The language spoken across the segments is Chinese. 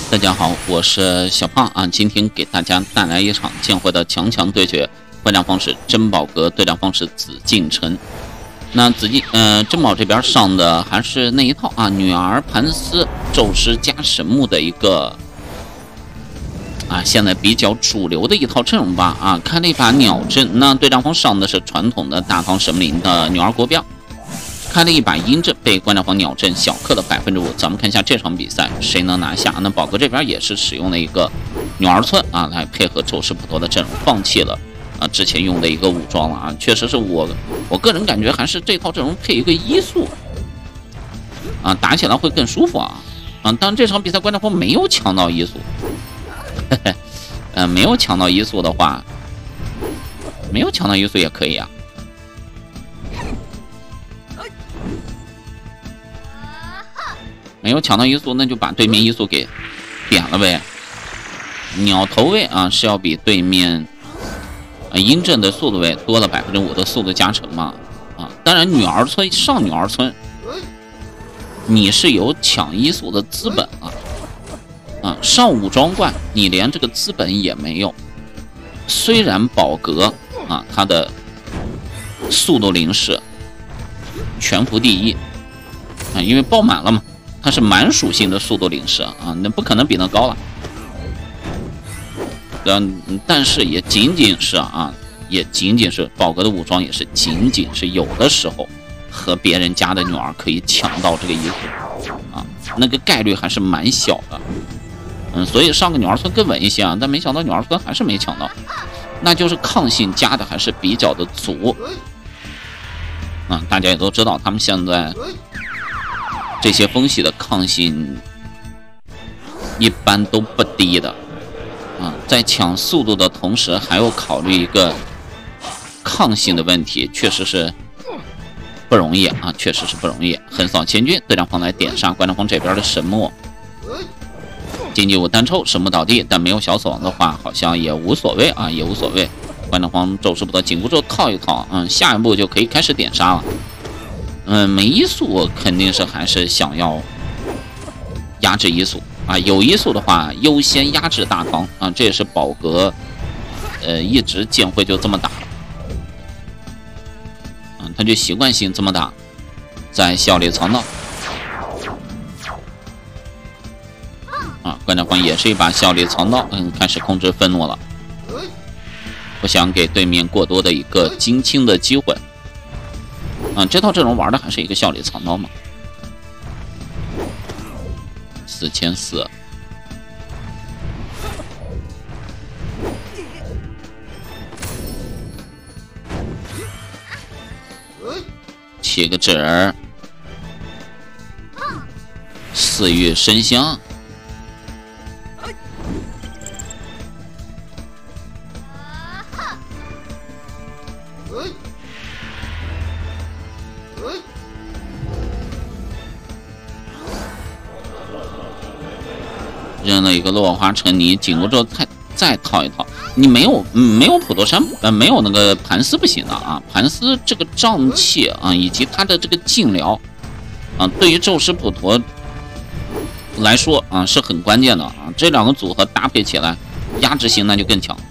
大家好，我是小胖啊，今天给大家带来一场剑会的强强对决，观战方是珍宝阁，对战方是紫禁城。那珍宝这边上的还是那一套啊，女儿盘丝宙师加神木的一个现在比较主流的一套阵容吧啊，开了一把鸟阵。那对战方上的是传统的大唐神灵的女儿国标。开了一把鹰阵，被观战方鸟阵小克了5%。咱们看一下这场比赛谁能拿下。那宝哥这边也是使用了一个女儿村啊，来配合宙斯普陀的阵容，放弃了之前用的一个武装了啊。确实是我个人感觉还是这套阵容配一个医术打起来会更舒服当然这场比赛观战方没有抢到医术，没有抢到医术的话，没有抢到医术也可以啊。没有抢到移速，那就把对面移速给点了呗。鸟头位是要比对面鹰阵的速度位多了5%的速度加成嘛当然女儿村上女儿村，你是有抢移速的资本上武装冠你连这个资本也没有。虽然宝阁它的速度零是全服第一因为爆满了嘛。它是满属性的速度零式那不可能比那高了。但是也仅仅是宝阁的武装，也是仅仅是有的时候和别人家的女儿可以抢到这个衣服那个概率还是蛮小的。所以上个女儿村更稳一些但没想到女儿村还是没抢到，那就是抗性加的还是比较的足大家也都知道，他们现在这些风系的抗性一般都不低的在抢速度的同时还要考虑一个抗性的问题，确实是不容易确实是不容易。横扫千军，对战方来点杀观战方这边的神木，经济武单抽神木倒地，但没有小死亡的话好像也无所谓也无所谓。观战方宙斯不得紧箍咒套一套下一步就可以开始点杀了。没移速肯定是还是想要压制移速有移速的话优先压制大唐这也是宝阁一直剑会就这么打他就习惯性这么打，在笑里藏刀观战方也是一把笑里藏刀开始控制愤怒了，不想给对面过多的一个金清的机会这套阵容玩的还是一个笑里藏刀嘛。4400，起个纸儿4月生香扔了一个落花成泥，紧箍咒再套一套。你没有普陀山没有那个盘丝不行的盘丝这个瘴气以及它的这个劲疗对于宙斯普陀来说是很关键的这两个组合搭配起来，压制性那就更强。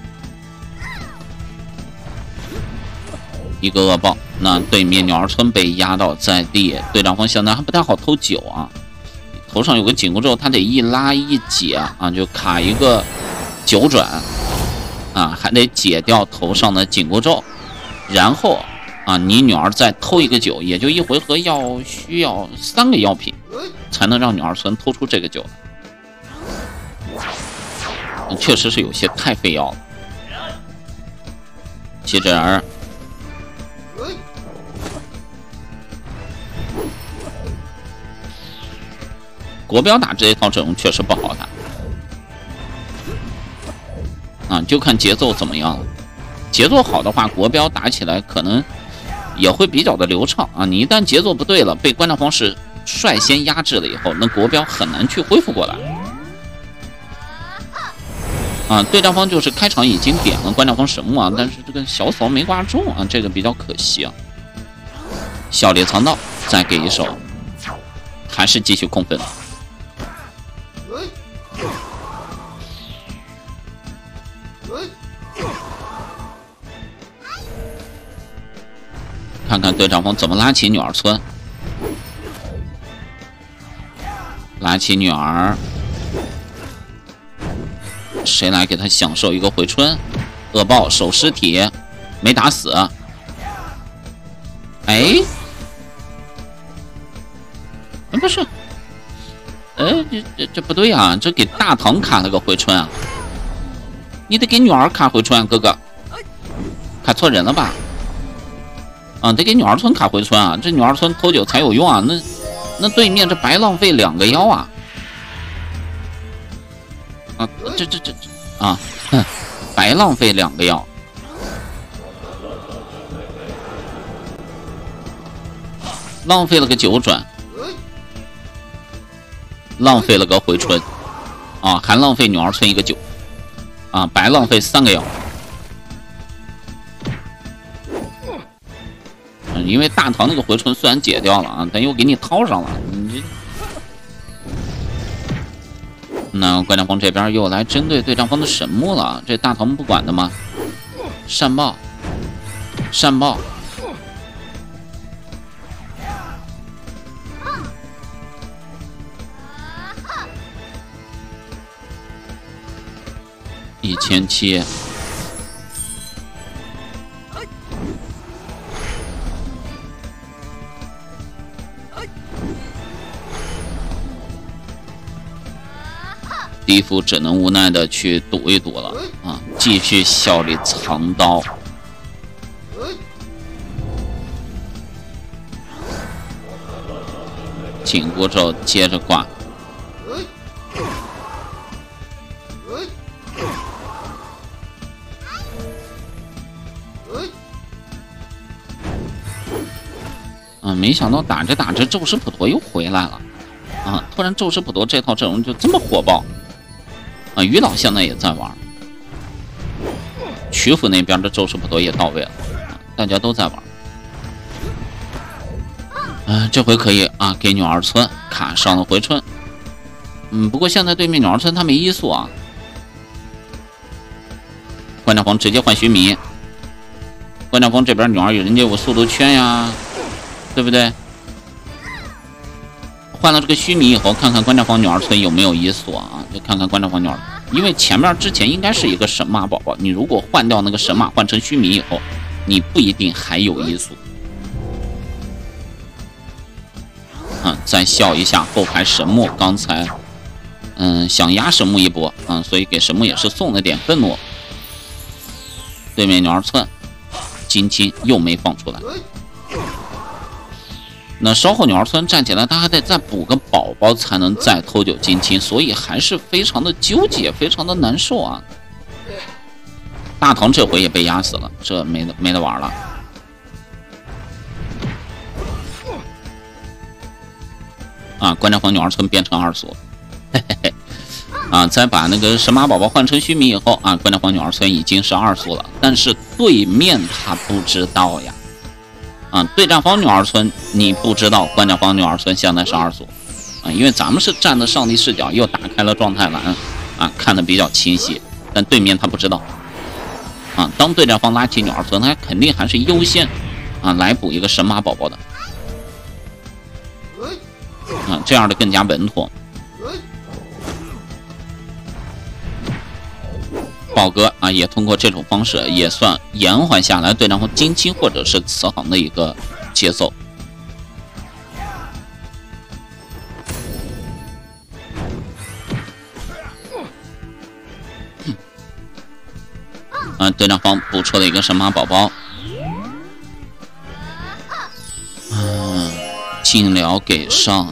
一个恶爆，那对面鸟儿村被压到在地，对战方现在还不太好偷9头上有个紧箍咒，他得一拉一解就卡一个9转还得解掉头上的紧箍咒，然后你女儿再偷一个9，也就一回合需要3个药品才能让女儿村偷出这个9确实是有些太费药了。七指儿国标打这一套阵容确实不好打就看节奏怎么样了。节奏好的话，国标打起来可能也会比较的流畅你一旦节奏不对了，被观战方是率先压制了以后，那国标很难去恢复过来对战方就是开场已经点了观战方神木但是这个小扫没挂中这个比较可惜笑里藏刀再给一手，还是继续控分。 看看队长峰怎么拉起女儿村，拉起女儿，谁来给他享受一个回春？恶豹守尸体，没打死。哎，不是，这不对啊，这给大唐卡了个回春啊！你得给女儿卡回春啊，哥哥，卡错人了吧？啊，得给女儿村卡回春啊！这女儿村偷9才有用啊！那对面这白浪费2个妖啊！啊，这啊，白浪费2个妖，浪费了个9转，浪费了个回春，啊，还浪费女儿村一个9，啊，白浪费3个妖。因为大唐那个回春虽然解掉了啊，但又给你套上了，你这。那关将峰这边又来针对对战方的神木了，这大唐不管的吗？善报，善报。1700。地府只能无奈的去赌一赌了啊！继续效力藏刀，紧箍咒接着挂，没想到打着打着宙斯普陀又回来了啊！突然宙斯普陀这套阵容就这么火爆。啊，于老现在也在玩，曲阜那边的宙斯普陀也到位了，大家都在玩。这回可以啊，给鸟儿村卡上了回春。不过现在对面鸟儿村他没移速啊，关将峰直接换须弥，关将峰这边鸟儿人家有速度圈呀，对不对？换了这个须弥以后，看看关将峰鸟儿村有没有移速啊？就看看关将峰鸟儿，因为前面之前应该是一个神马宝宝，你如果换掉那个神马换成须弥以后，你不一定还有移速。再笑一下后排神木，刚才想压神木一波所以给神木也是送了点愤怒。对面鸟儿村金青又没放出来。那稍后鸟儿村站起来，他还得再补个宝宝才能再偷9金青，所以还是非常的纠结，非常的难受啊。大唐这回也被压死了，这没得玩了。关将峰鸟儿村变成2速，嘿嘿嘿。再把那个神马宝宝换成须弥以后关将峰鸟儿村已经是2速了，但是对面他不知道呀。对战方鸟儿村你不知道关将方鸟儿村现在是2速因为咱们是站的上帝视角，又打开了状态栏看得比较清晰，但对面他不知道当对战方拉起鸟儿村，他肯定还是优先来补一个神马宝宝的这样的更加稳妥。豹哥也通过这种方式也算延缓下来对战方金青或者是慈航的一个节奏。对战方补出了一个神马宝宝，尽疗给上，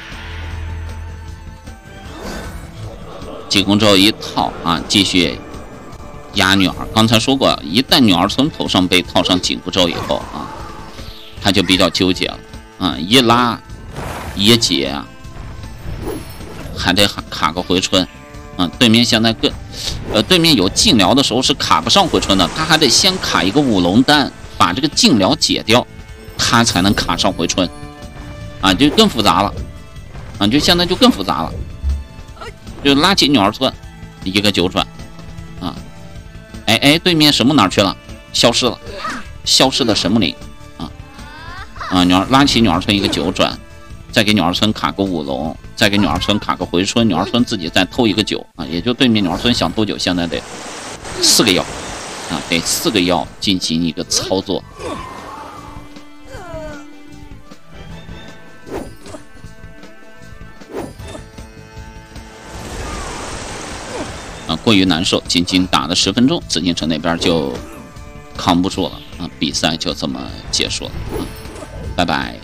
济公咒一套继续压女儿。刚才说过，一旦女儿村头上被套上紧箍咒以后他就比较纠结了一拉一解还得卡个回春对面现在对面有禁疗的时候是卡不上回春的，他还得先卡一个五龙丹，把这个禁疗解掉，他才能卡上回春就更复杂了就现在就更复杂了，就拉起女儿村一个9转对面神木哪去了？消失了，消失的神木林啊，拉起女儿村一个9转，再给女儿村卡个5龙，再给女儿村卡个回春，女儿村自己再偷一个9啊，也就对面女儿村想偷9，现在得4个药啊，得4个药进行一个操作。过于难受，仅仅打了10分钟，紫禁城那边就扛不住了啊，比赛就这么结束了啊，拜拜。